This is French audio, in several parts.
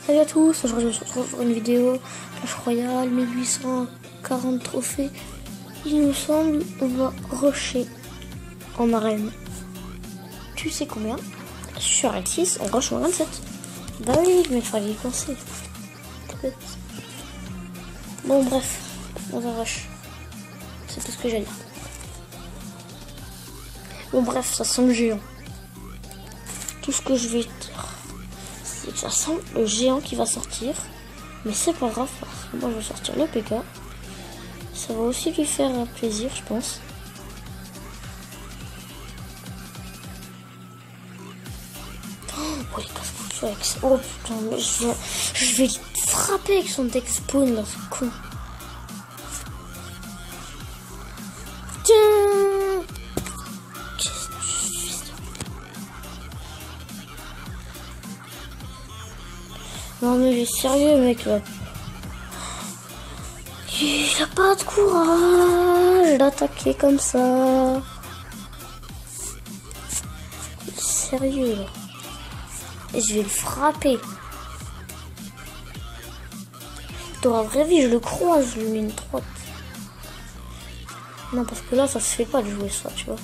Salut à tous, aujourd'hui on se retrouve pour une vidéo Clash Royale, 1840 trophées. Il me semble on va rusher en arène. Tu sais combien? Sur L6 on rush en 27. Bah oui, mais il fallait y penser. Bon bref, on va rush. C'est tout ce que j'ai à dire. Bon bref, ça sent le géant. Tout ce que je vais dire, c'est que ça sent le géant qui va sortir. Mais c'est pas grave parce que moi je vais sortir le PK. Ça va aussi lui faire plaisir, je pense. Oh les casse-couilles avec ça. Oh putain, mais je vais le frapper avec son deck spawn là, c'est con. Tiens. Qu'est-ce que je fais? Non mais il est sérieux mec là. Il a pas de courage d'attaquer comme ça. Sérieux là. Et je vais le frapper. Dans la vraie vie je le croise, je lui mets une droite. Non parce que là ça se fait pas de jouer ça, tu vois.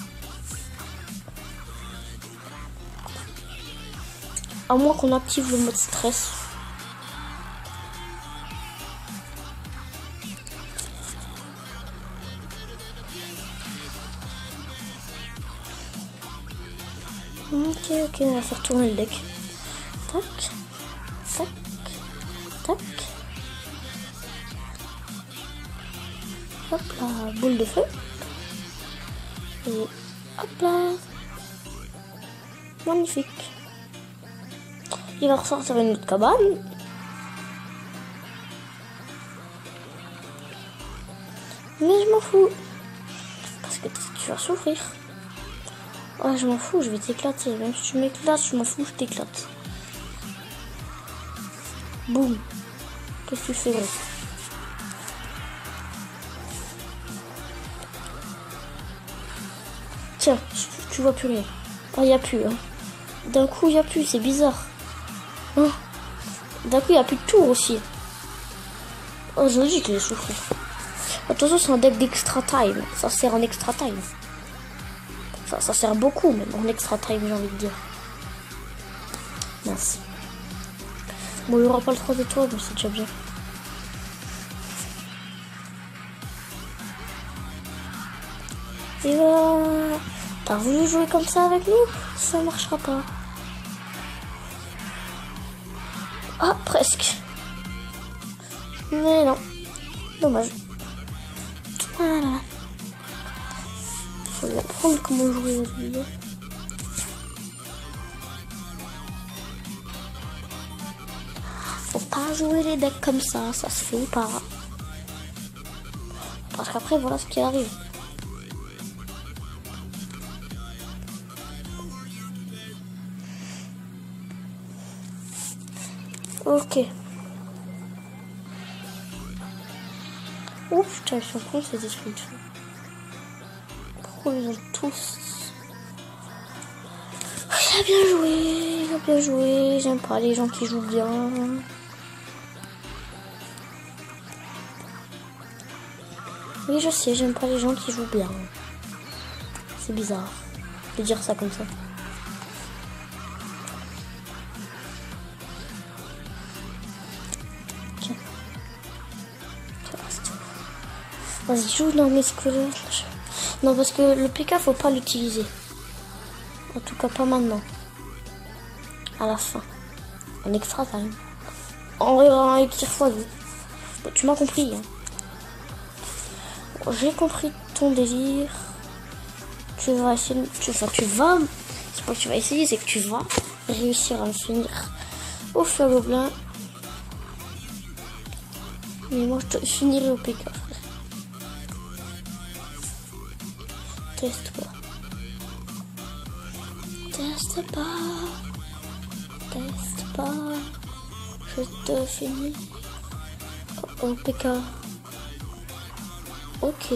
À moins qu'on active le mode stress. Ok, on va faire tourner le deck. Tac, tac, tac. Hop là, boule de feu. Et hop là. Magnifique. Il va ressortir une autre cabane. Mais je m'en fous. Parce que tu vas souffrir. Ouais, je m'en fous, je vais t'éclater. Même si tu m'éclates, je m'en fous, je t'éclate. Boum. Qu'est-ce que tu fais, gros? Tiens, tu vois plus rien. Oh, y a plus. Hein. D'un coup, y a plus, c'est bizarre. Hein. D'un coup, y a plus de tour aussi. Oh, j'ai dit qu'il est souffert. Attention, c'est un deck d'extra time. Ça sert en extra time. Ça sert beaucoup, même en extra time, j'ai envie de dire. Mince. Bon, il n'y aura pas le 3 étoiles, mais c'est déjà bien. Et voilà. T'as voulu jouer comme ça avec nous? Ça marchera pas. Ah, presque. Mais non. Dommage. Voilà. Faut lui apprendre comment jouer aux vidéos. Faut pas jouer les decks comme ça se fait pas. Parce qu'après, voilà ce qui arrive. Ok. Ouf, putain, ils sont cons ces esprits de feu. Pourquoi ils ont tous... Il a bien joué, il a bien joué. J'aime pas les gens qui jouent bien. Oui, je sais, j'aime pas les gens qui jouent bien. C'est bizarre de dire ça comme ça. Tiens. Vas-y, joue dans mes squelettes. Non, parce que le PK, faut pas l'utiliser. En tout cas, pas maintenant. À la fin. En extra time. En élixir x2. Bon, tu m'as compris. Hein. Bon, j'ai compris ton délire. Tu vas essayer... C'est pas que tu vas essayer, c'est que tu vas réussir à le finir au feu gobelin. Mais moi, je te finirai au PK, frère. Teste quoi. Teste pas, je te finis au PK. Ok.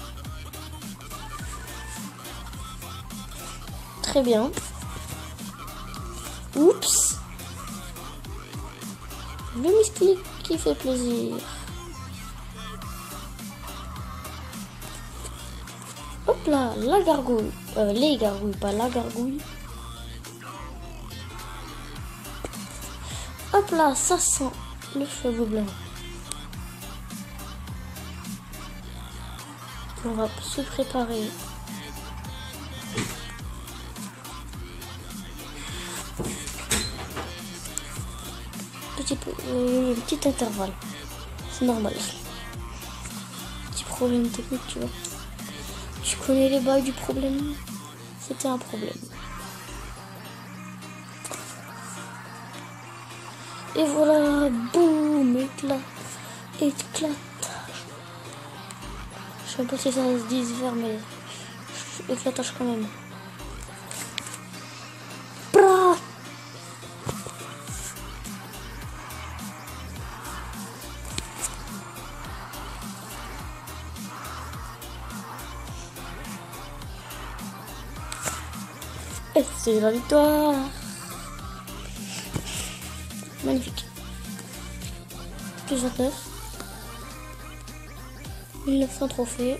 Très bien. Oups. Le mystique qui fait plaisir. Hop là, la gargouille. Les gargouilles, pas la gargouille. Hop là, ça sent le cheveu blanc. On va se préparer. Petit intervalle. C'est normal. Petit problème technique, tu vois. Tu connais les bails du problème? C'était un problème. Et voilà, boum, éclat, éclatage. Je sais pas si ça se dit faire, mais éclatage quand même. Bra. Et c'est la victoire. Magnifique. Plus 29. 1900 trophées.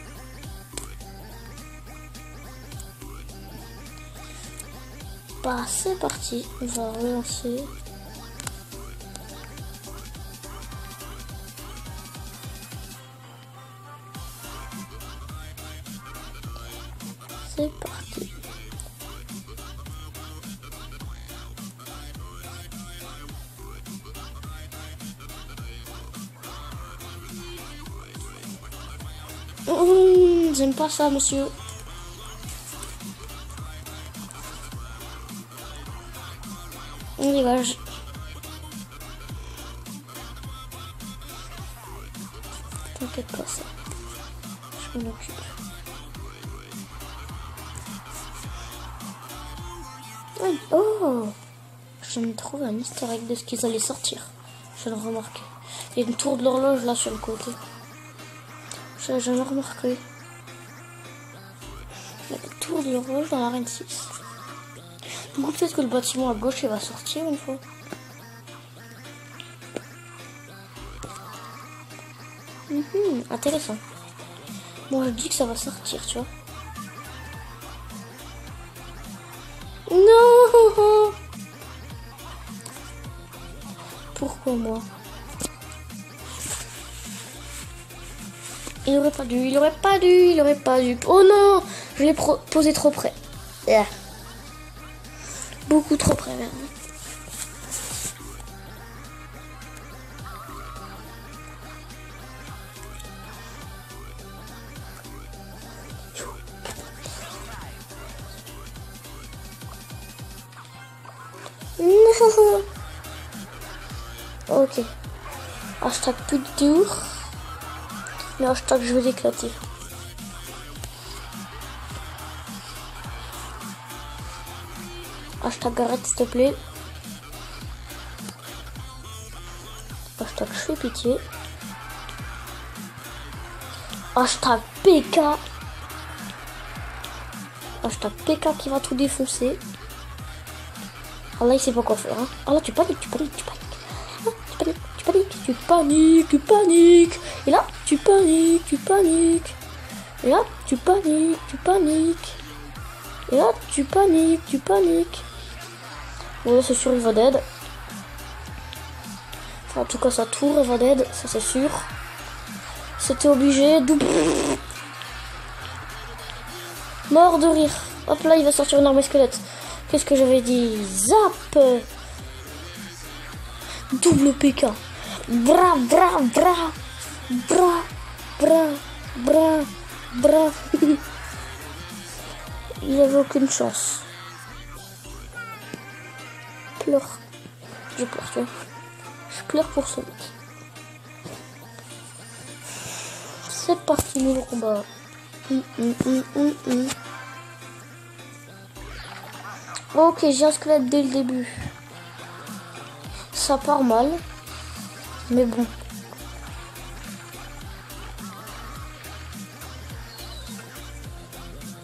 Bah, c'est parti. On va relancer. C'est parti. J'aime pas ça, monsieur. On dégage. T'inquiète pas, ça. Je m'en occupe. Oh! Je me trouve un easter egg de ce qu'ils allaient sortir. Je l'ai remarqué. Il y a une tour de l'horloge là sur le côté. Je l'ai jamais remarqué. Il y a une tour de l'horloge dans l'arène 6. Du coup, peut-être que le bâtiment à gauche il va sortir une fois. Intéressant. Bon, je dis que ça va sortir, tu vois. Non! Pourquoi moi? Il aurait pas dû, il aurait pas dû, il aurait pas dû. Oh non! Je l'ai posé trop près. Yeah. Beaucoup trop près, même. Non. Ok. Hashtag plus de tour. Mais hashtag je vais l'éclater. Hashtag arrête s'il te plaît. Hashtag je fais pitié. Hashtag PK. Hashtag PK qui va tout défoncer. Ah là il sait pas quoi faire. Hein. Ah là tu paniques, tu paniques, tu paniques. Ah, tu paniques, tu paniques, tu paniques, tu paniques. Et là tu paniques, tu paniques. Et là tu paniques, tu paniques. Et là tu paniques, tu paniques. Bon là c'est sûr il va dead. Enfin, en tout cas sa tour elle va dead, ça c'est sûr. C'était obligé. Mort de rire. Hop là il va sortir une arme squelette. Qu'est-ce que j'avais dit? Zap. Double PK. Bra, bra, bra. Bra, bra, bra, bra. Il avait aucune chance. Pleure. Je pleure, tu vois. Je pleure pour ce mec. C'est parti, nouveau combat. Ok, j'ai un squelette dès le début. Ça part mal. Mais bon.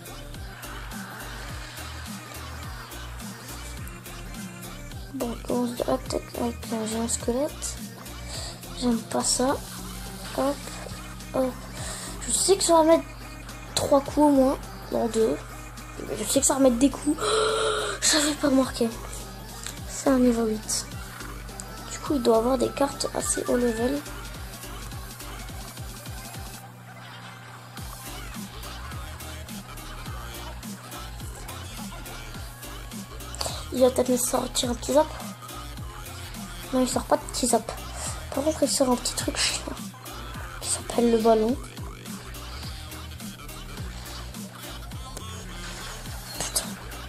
Bon, direct avec un géant squelette. J'aime pas ça. Hop, hop. Je sais que ça va mettre 3 coups au moins. Non, 2. Je sais que ça va mettre des coups. J'avais pas marqué. C'est un niveau 8. Du coup, il doit avoir des cartes assez haut level. Il va peut-être me sortir un petit zap. Non, il sort pas de petit zap. Par contre, il sort un petit truc chiant qui s'appelle le ballon. Putain.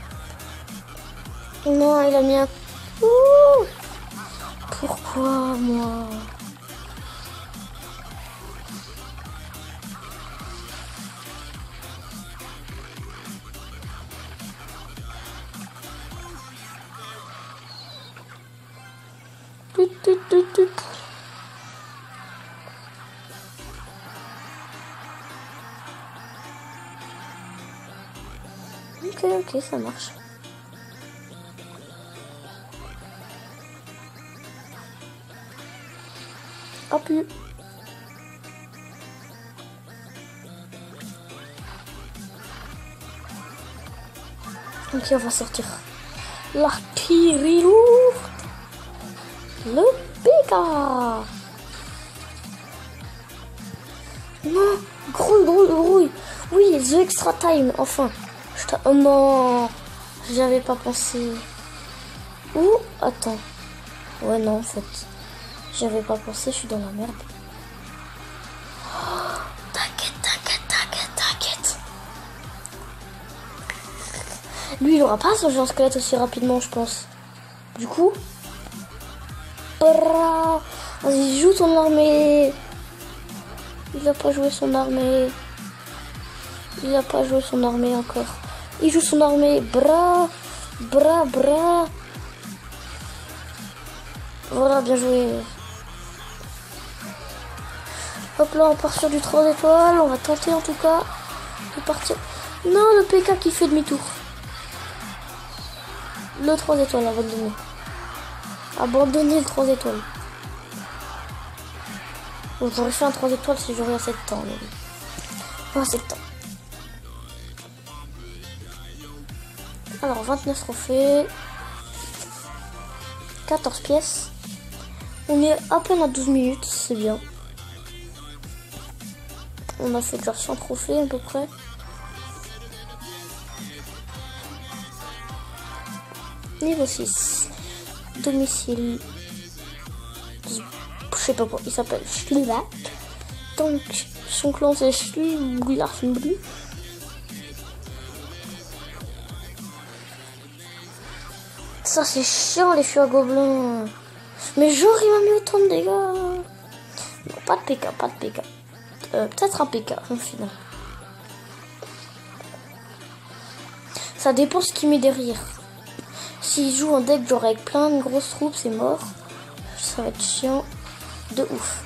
Non, il a mis un coup. Pourquoi, moi? Ok, ça marche. Hop. Ok, on va sortir l'artillerie lourde. Le Pika. Non, grouille. Oui, the extra time, enfin. Oh non, j'avais pas pensé. Ouh, attends. Ouais, non, en fait. J'avais pas pensé, je suis dans la merde. Oh, t'inquiète. Lui, il aura pas son géant squelette aussi rapidement, je pense. Du coup. Vas-y, joue ton armée. Il a pas joué son armée. Encore. Il joue son armée. Bras. Voilà, bien joué. Hop là, on part sur du 3 étoiles. On va tenter en tout cas de partir. Non, le PK qui fait demi-tour. Le 3 étoiles abandonné. Abandonner le 3 étoiles. Bon, j'aurais fait un 3 étoiles si j'aurais assez de temps. Pas assez de temps. Alors, 29 trophées. 14 pièces. On est à peine à 12 minutes, c'est bien. On a fait déjà 100 trophées à peu près. Niveau 6. Domicile. Je sais pas quoi, il s'appelle Schlivak. Donc, son clan c'est Schlivak. Ça c'est chiant les feux à gobelins. Mais genre il m'a mis autant de dégâts. Non, pas de PK. Peut-être un PK au final. Ça dépend ce qu'il met derrière. S'il joue un deck genre avec plein de grosses troupes, c'est mort. Ça va être chiant de ouf.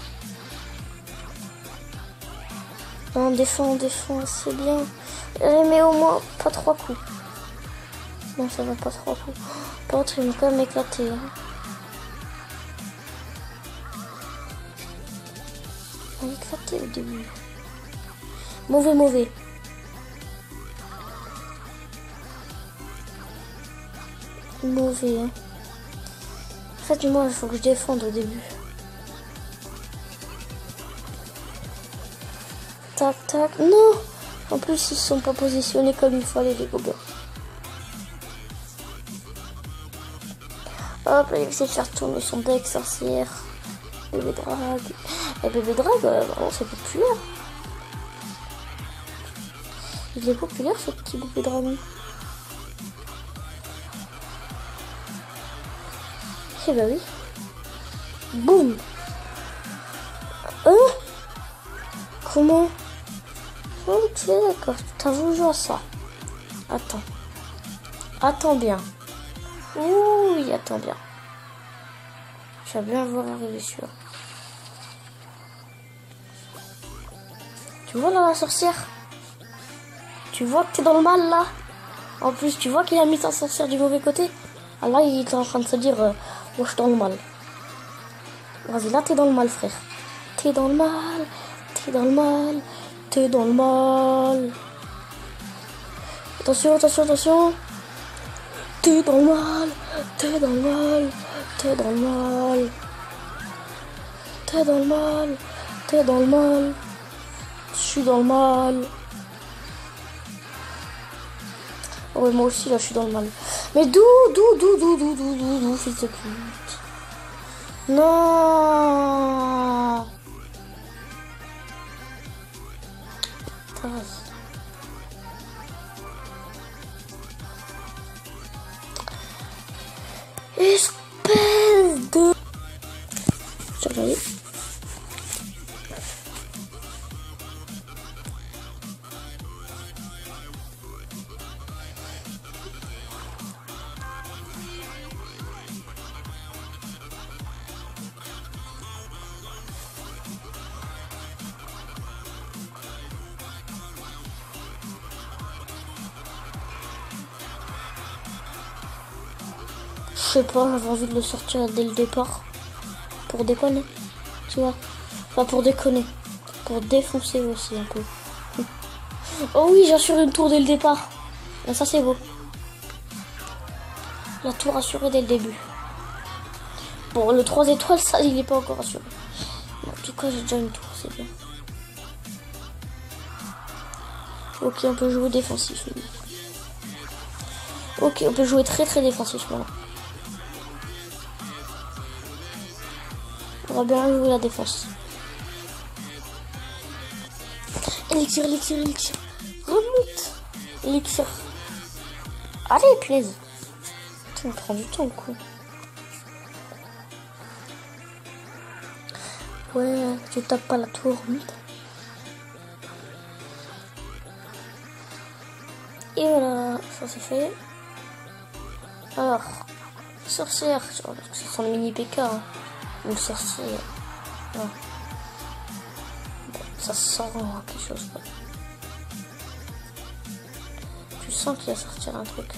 On défend, c'est bien. Mais au moins pas 3 coups. Non, ça va pas 3 coups. Par contre, ils vont quand même éclater. Hein. On a éclaté au début. Mauvais. Mauvais, hein. En fait, moi, il faut que je défende au début. Tac. Non! En plus, ils sont pas positionnés comme il fallait, les gobelins. Hop, là, il essaie de faire tourner son deck sorcière. Bébé drague. Et bébé drague, vraiment, c'est populaire. Il est populaire, ce petit bébé dragon. Eh bah oui. Boum. Hein? Comment? Ok, d'accord. T'as voulu jouer à ça. Attends bien. Oui, attends bien. Je vais bien voir arriver sûr. Tu vois là la sorcière? Tu vois que t'es dans le mal là? En plus, tu vois qu'il a mis sa sorcière du mauvais côté? Ah là, il est en train de se dire, moi je suis dans le mal. Vas-y, là t'es dans le mal, frère. T'es dans le mal, t'es dans le mal, t'es dans le mal. Attention, attention, attention. T'es dans le mal, t'es dans le mal, t'es dans le mal. T'es dans le mal, t'es dans le mal. Je suis dans le mal. Oh, ouais, moi aussi, là, je suis dans le mal. Mais d'où, fils de pute. Non. Espèce de... Surveillez. Je sais pas, j'avais envie de le sortir dès le départ. Pour déconner, tu vois. Enfin, pour déconner. Pour défoncer aussi un peu. Oh oui, j'assure une tour dès le départ. Et ça, c'est beau. La tour assurée dès le début. Bon, le 3 étoiles, ça, il n'est pas encore assuré. En tout cas, j'ai déjà une tour, c'est bien. Ok, on peut jouer défensif. Ok, on peut jouer très très défensif maintenant. On va bien jouer la défense. Élixir, élixir, élixir. Remonte. Élixir. Allez, plaise. Ça me prend du temps, le coup. Ouais, tu tapes pas la tour. Et voilà, ça c'est fait. Alors, sorcière. C'est son mini PK. Hein. Ou sorcière. Ouais. Ça sent quelque chose. Quoi. Tu sens qu'il va sortir un truc.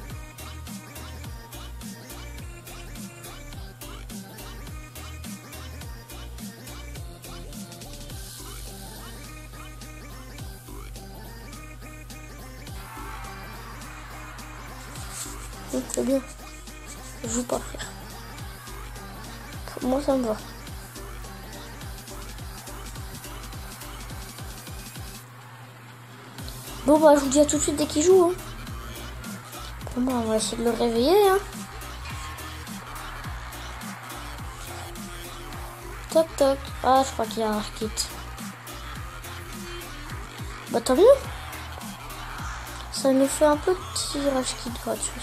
C'est bien. Je joue pas, frère. Moi, ça me va. Bon, bah, je vous dis à tout de suite dès qu'il joue. Hein. Bon, bah, on va essayer de le réveiller. Hein. Toc, toc. Ah, je crois qu'il y a un rage kit. Bah, tant mieux. Ça nous fait un petit rage kit gratuit.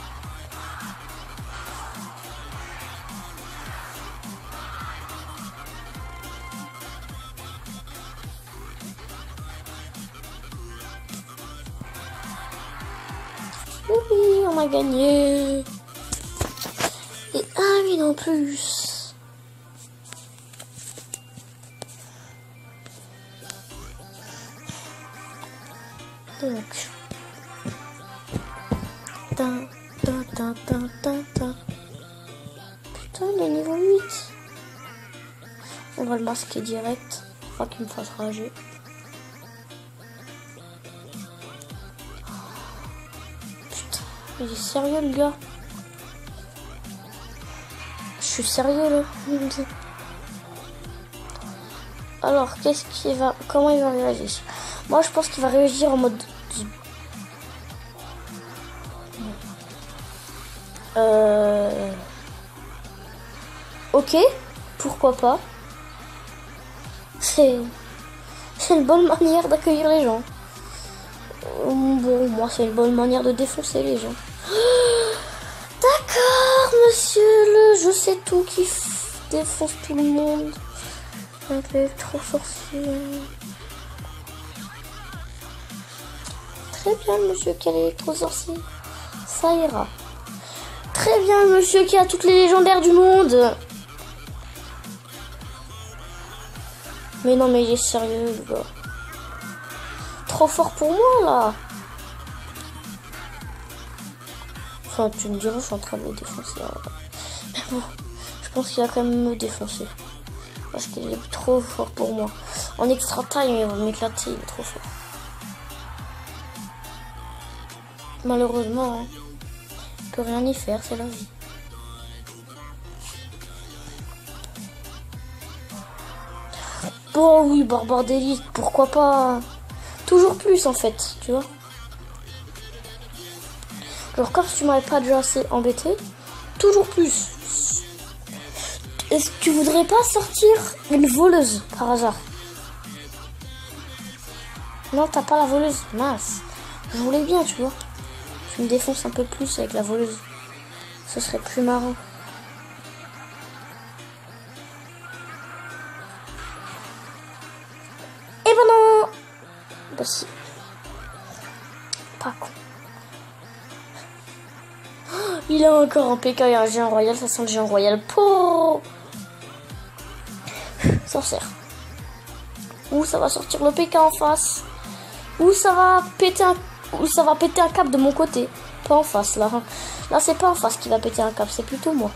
Oui, on a gagné. Et 1 million en plus. Donc. Putain, il est niveau 8. On va le masquer direct. Faut pas qu'il me fasse rager. Il est sérieux le gars. Je suis sérieux là. Alors comment il va réagir? Moi je pense qu'il va réagir en mode ok, pourquoi pas. C'est une bonne manière d'accueillir les gens. Bon, moi c'est une bonne manière de défoncer les gens. D'accord, monsieur le je sais tout qui défonce tout le monde. Avec l'électro-sorcier. Très bien, monsieur qui a l'électro-sorcier. Ça ira. Très bien, monsieur qui a toutes les légendaires du monde. Mais non, mais il est sérieux, le gars. Trop fort pour moi, là. Enfin, tu me diras, je suis en train de le défoncer. Mais bon, je pense qu'il va quand même me défoncer. Parce qu'il est trop fort pour moi. En extra time, il va m'éclater, il est trop fort. Malheureusement, hein, il peut rien y faire, c'est la vie. Bon oui, barbare d'élite, pourquoi pas. Toujours plus en fait, tu vois. Genre comme si tu m'avais pas déjà assez embêté, toujours plus. Est-ce que tu voudrais pas sortir une voleuse par hasard? Non, t'as pas la voleuse, mince. Je voulais bien, tu vois. Tu me défonces un peu plus avec la voleuse. Ce serait plus marrant. Eh ben non. Bah si. Pas con. Oh, il a encore un PK et un géant royal. Ça sent le géant royal. Pouh. Sorcière. Ou ça va sortir le PK en face. Ou ça va péter un cap de mon côté. Pas en face là. Là c'est pas en face qui va péter un cap. C'est plutôt moi.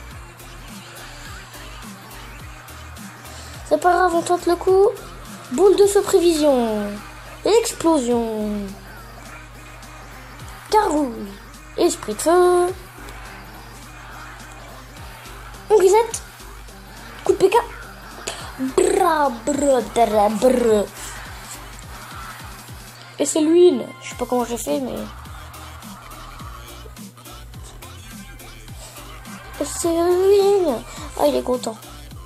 C'est pas grave, on tente le coup. Boule de feu prévision. Explosion. Carouille. Esprit de feu. On reset. Coup de PK. Bra, bra, bra, bra. Et c'est l'huile. Je sais pas comment j'ai fait, mais... c'est l'huile. Ah, il est content.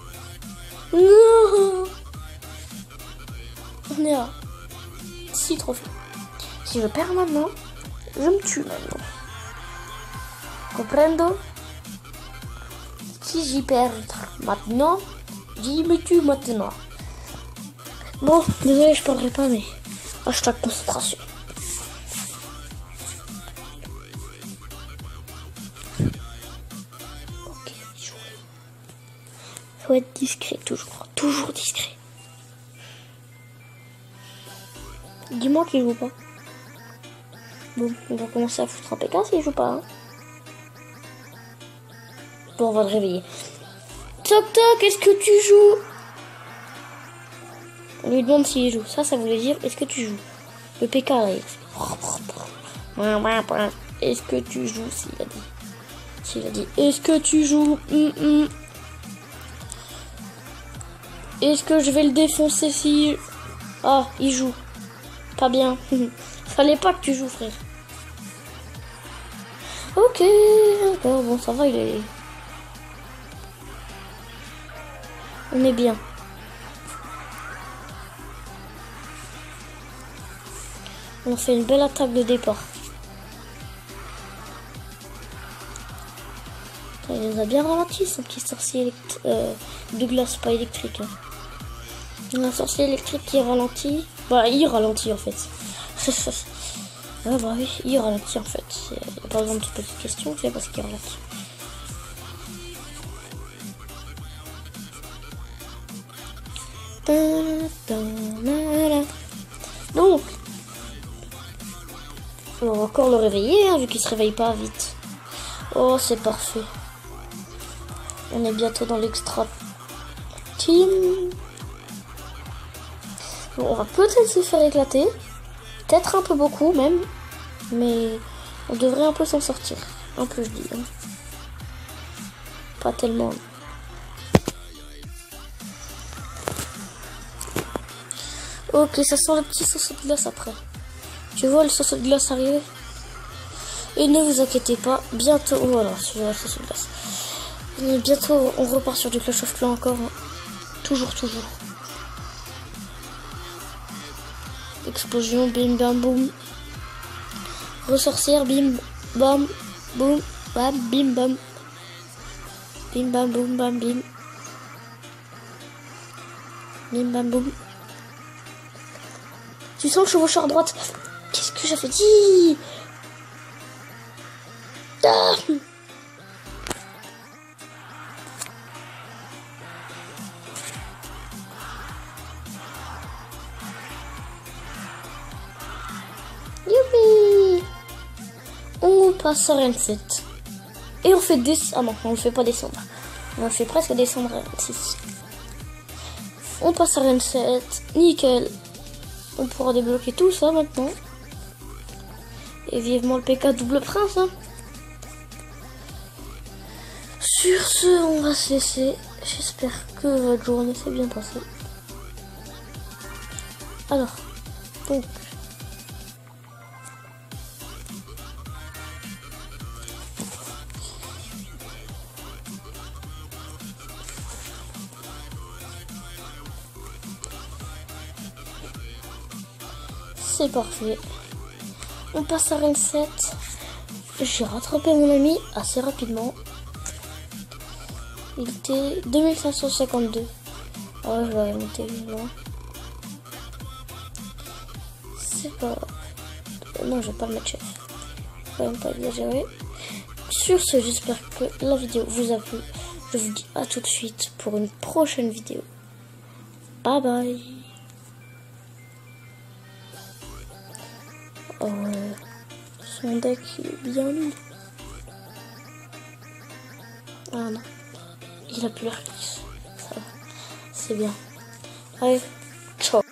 Non. On est à 6 trophées. Si je perds maintenant, je me tue maintenant. Comprendo? Si j'y perds maintenant, j'y me tue maintenant. Bon, désolé, je parlerai pas, mais... hashtag concentration. Ok, jouer. Faut être discret, toujours discret. Dis-moi qu'il joue pas. Bon, on va commencer à foutre un PK s'il joue pas. Hein. Bon, on va le réveiller. Toc toc, est-ce que tu joues? On lui demande s'il joue. Ça voulait dire est-ce que tu joues? Le PK là. Est-ce que tu joues? S'il a dit est-ce que tu joues? Est-ce que je vais le défoncer si... Ah, il joue. Pas bien. Fallait pas que tu joues, frère. Ok. Bon, ça va, il est... On est bien. On fait une belle attaque de départ. Il les a bien ralenti, son petit sorcier de glace, pas électrique. Hein. Un sorcier électrique qui ralentit. Bah, il ralentit en fait. Ah bah oui, il ralentit en fait. Il n'y a pas besoin de petite question, c'est parce qu'il ralentit. Donc, on va encore le réveiller, hein, vu qu'il se réveille pas vite. Oh, c'est parfait. On est bientôt dans l'extra team. Bon, on va peut-être se faire éclater. Peut-être un peu beaucoup même. Mais on devrait un peu s'en sortir. Un peu, je dis. Hein. Pas tellement. Ok, ça sent le petit sauce de glace après. Tu vois le sauce de glace arriver? Et ne vous inquiétez pas, bientôt... Oh, voilà, c'est la sauce de glace. Et bientôt, on repart sur du Clash of Clans encore. Hein. Toujours. Explosion, bim bam boum. Ressorcière, bim bam boum bam bim bam. Bim bam boum bam bim. Bim bam boum. Tu sens le chevaucheur à droite? Qu'est-ce que j'avais dit? Ah. Youpi! On passe à Reine 7. Et on fait descendre. Ah non, on le fait pas descendre. On le fait presque descendre à 26. On passe à 27. Nickel. On pourra débloquer tout ça maintenant. Et vivement le PK double prince. Hein. Sur ce, on va se laisser. J'espère que votre journée s'est bien passée. Alors, donc. C'est parfait. On passe à rank 7. J'ai rattrapé mon ami assez rapidement. Il était 2552. Ah ouais, je l'avais monté vivement. C'est pas... Non, je vais pas le mettre chef. Faut même pas exagérer. Sur ce, j'espère que la vidéo vous a plu. Je vous dis à tout de suite pour une prochaine vidéo. Bye bye. Oh, son deck il est bien mis. Ah non. Il a plus l'air lisse. Ça va. C'est bien. Allez, ciao.